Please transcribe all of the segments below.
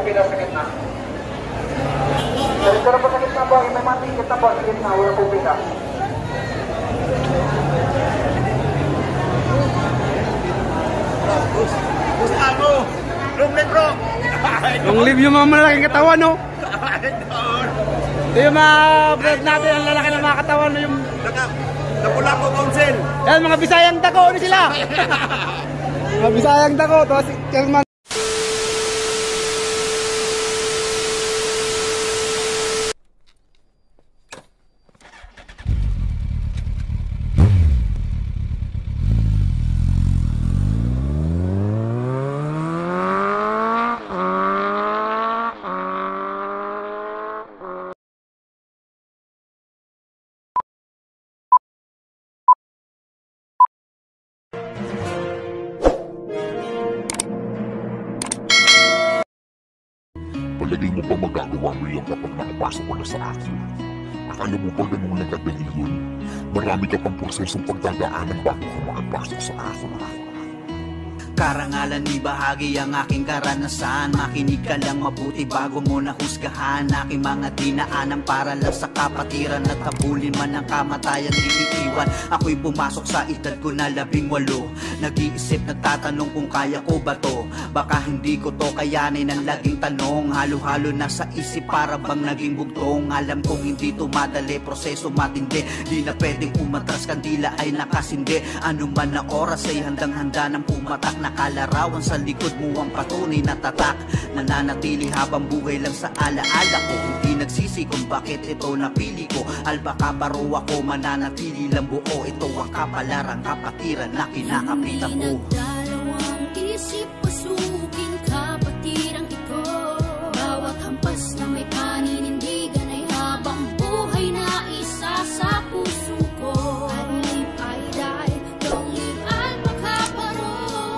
pila sa gitna. Diretso na po sa gitna po, may mga ticket na po sa gitna, wala po pila. Gustavo! Long leg bro! Yung live yung mga malaking katawan, no? Ito yung mga bread natin, ang lalaki ng mga katawan, no? Yung... Napula ko council! Yan, mga Bisayang dako, ano sila? Mga Bisayang dako, tapos yung mga... Palagay mo pa magagawa mo yan kapag nakapasok ka na sa akin? Akala mo ba ganun lang kadali yun? Marami ka pang prosesong pagdadaanan bago ka makapasok sa akin. Karangalan ni bahagi ang aking karanasan. Makinig ka lang mabuti bago mo nahusgahan aking mga dinaanan para lang sa kapatiran at habulin man ang kamatayan di iiwan. Ako'y pumasok sa edad ko na 18. Nag-iisip, nagtatanong kung kaya ko ba to. Baka hindi ko to kayanin ang laging tanong. Halo-halo na sa isip para bang naging bugtong. Alam kong hindi to madali, proseso matindi. Di na pwedeng umatras, kandila ay nakasindi. Ano man na oras ay handang-handa ng pumatak. Nakalarawan sa likod mo ang patunay na tatak. Nananatili habang buhay lang sa alaala ko. Hindi nagsisi kung bakit ito napili ko. Albacabaro ako, mananatili lang buo. Ito ang kapalarang kapatiran na kinakapitan ko. Nagdalawang isip, pasukin kapatirang ito. Bawat hampas na may paninindigan ay habang buhay na isa sa puso ko. I believe I die, don't live Albacabaro.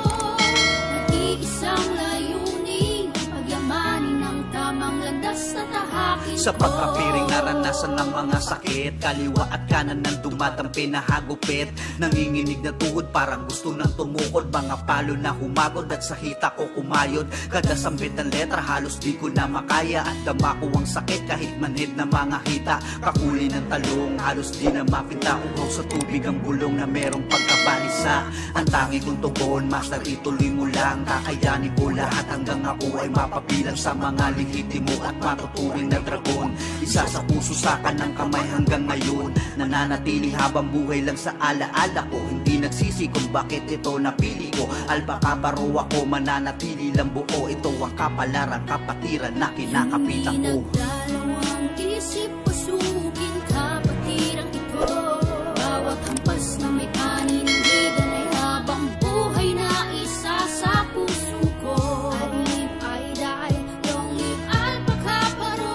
Nag-iisang layunin, pagyamanin ng tamang landas na tahakin ko. Sa pagkapiring naranasan ng mga sakit, kaliwa at kanan ng dumadampi na hagupit. Nanginginig na tuhod parang gusto nang tumukod. Mga palo na humagod at sa hita ko kumayod. Kada sambit ng letra halos di ko na makaya. At dama ko ang sakit kahit manhid na mga hita. Kakuli ng talong halos di na mapinta. Uhaw sa tubig ang bulong na merong pagkabalisa. Ang tangi kong tugon, master ituloy mo lang. Kakayanin ko lahat hanggang ako ay mapabilang sa mga legitimo at matuturing na dragon. Isa sa puso sa kanang kamay hanggang ngayon. Nananatili habang buhay lang sa alaala ko. Hindi nagsisi kung bakit ito napili ko. Albacabaro ako, mananatili lang buo. Ito ang kapalarang kapatiran na kinakapitan ko. Nagdalawang isip, pasukin kapatirang ito. Bawat hampas na may paninindigan ay habang buhay na isa sa puso ko. I believe I die, don't live Albacabaro.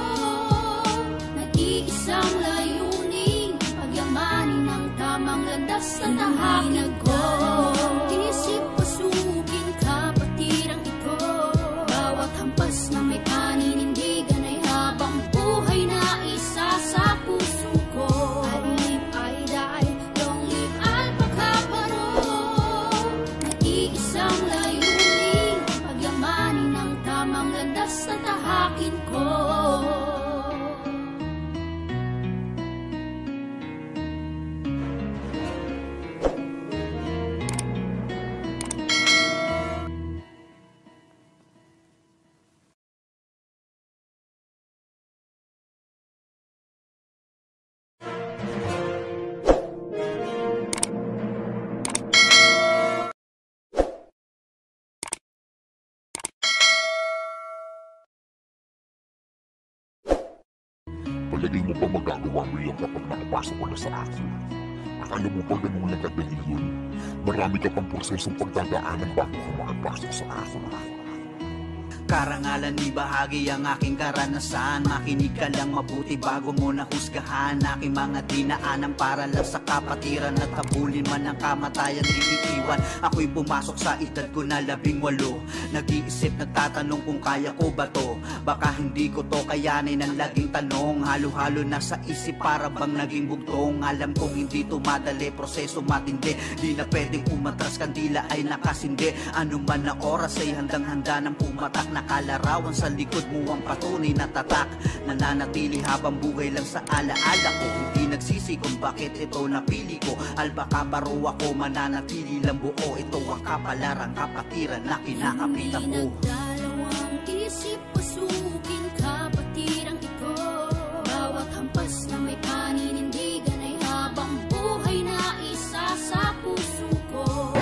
Nag-iisang layunin, pagyamanin ng tamang landas na tahakin ko. Isip, pasukin kapatirang ito. Bawat hampas na may paninindigan ay habang buhay na isa sa puso ko. I believe I die, don't live Albacabaro. Nag-iisang layunin, pagyamanin ng tamang landas na tahakin ko. Palagay mo pa magagawa mo yan kapag nakapasok ka na sa akin? Akala mo ba ganun lang kadali yun? Marami ka pang prosesong pagdadaanan bago ka makapasok sa akin. Karangalan ni bahagi ang aking karanasan. Makinig ka lang mabuti bago mo nahusgahan aking mga dinaanan para lang sa kapatiran at habulin man ang kamatayan di iiwan. Ako'y pumasok sa edad ko na 18. Nag-iisip, nagtatanong kung kaya ko ba to. Baka hindi ko to kayanin ang laging tanong. Halo-halo na sa isip para bang naging bugtong. Alam kong hindi to madali, proseso matindi. Di na pwedeng umatras, kandila ay nakasindi. Ano man na oras ay handang-handa ng pumatak. nakalarawan sa likod mo ang patunay na tatak. Nananatili habang buhay lang sa alaala ko. Hindi nagsisi kung bakit ito napili ko. Albacabaro ako, mananatili lang buo. Ito ang kapalarang kapatiran na kinakapitan ko. Nagdalawang isip, pasukin kapatirang ito. Bawat hampas na may paninindigan ay habang buhay na isa sa puso ko.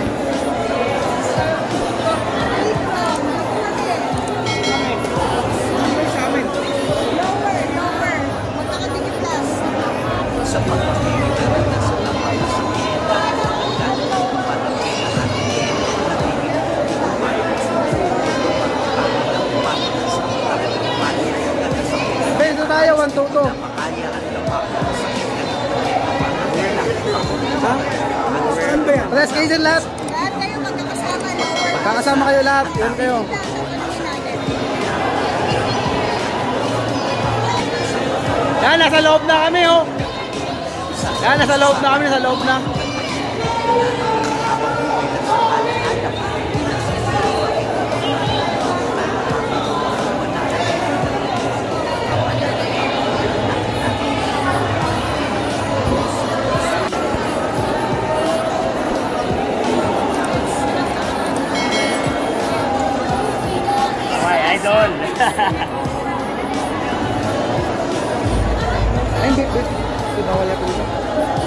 Sa pagpapilitan na nasa lamay sa kita, nagdalawang tumatampi na natin. Dito tayo, 1, 2, 2. Napakaya at lapak na sakit na Saan ba yan? Press kayo dyan lahat. Lahat kayo magkakasama, lower. Kakasama kayo lahat. Yan kayo. Yan, nasa loob na kami, oh. Yan, nasa loob na kami, nasa loob na. Idol. Ay, hindi. Hindi ba wala po dito?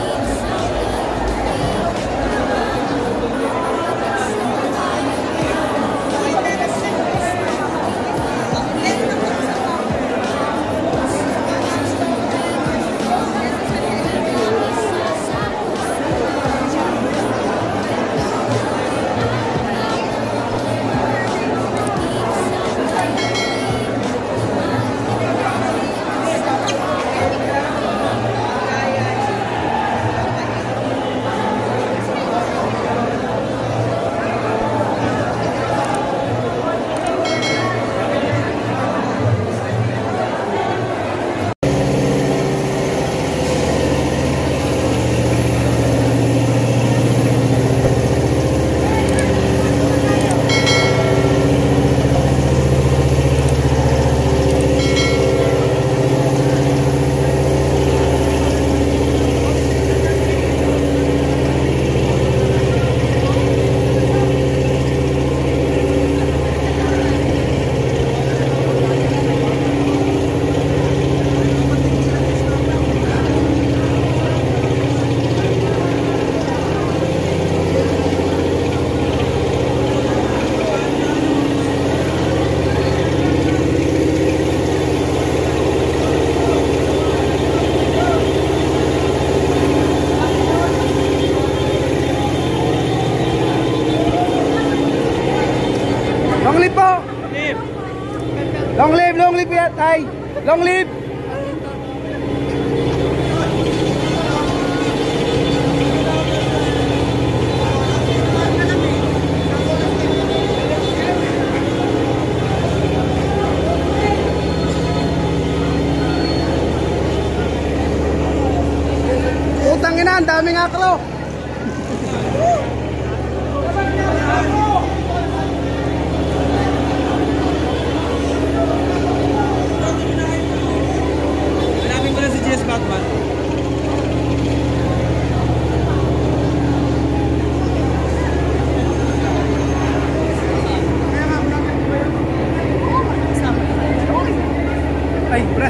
Long live yan, tay. Long live. Utang ina, ang daming aklo. Ay, Brad.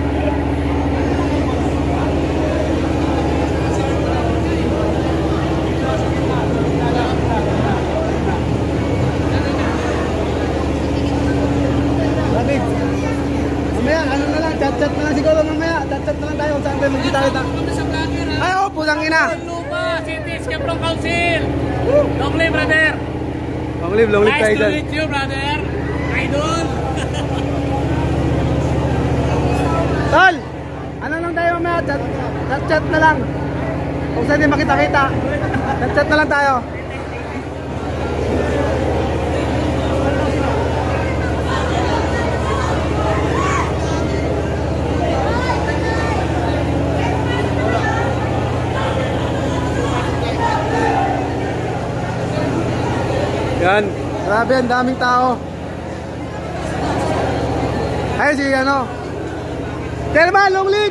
Mamaya, ano na lang, chat-chat na lang siguro mamaya. Chat-chat na lang tayo kung saan tayo magkita-kita. Ay, oh, putang ina. Lupa, City Escape Council. Long live, brother. Long live Nice tayo to dyan. meet you, brother. Idol. Tol, ano lang tayo mamaya, chat-chat na lang. Kung saan tayo makita-kita. Chat-chat na lang tayo. Yan, grabe, ang daming tao. Ay, si ano. Chairman, long live!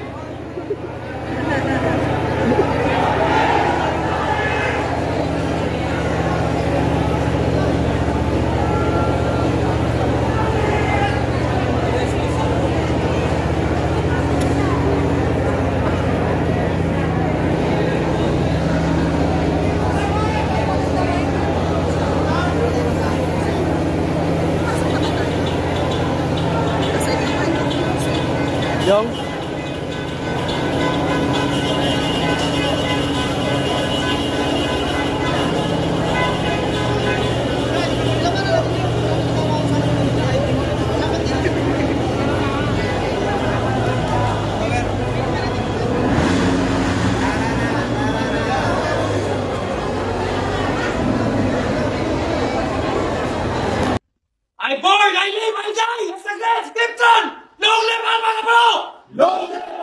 Yung I born, I live, I die! Sa Glenn, Skipton! Long live ang mga bro! Long live!